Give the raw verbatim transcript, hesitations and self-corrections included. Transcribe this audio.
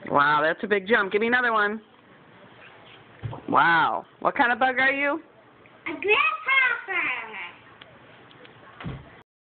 Wow, that's a big jump. Give me another one. Wow. What kind of bug are you? A grass